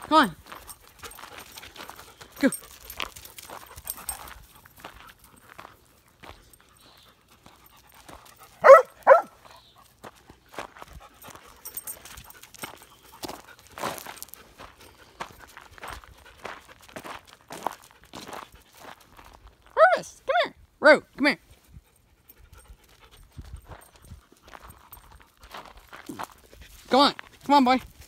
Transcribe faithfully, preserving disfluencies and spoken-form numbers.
Come on. Go. Rufus, come here. Ro, come here. Go on. Come on, boy.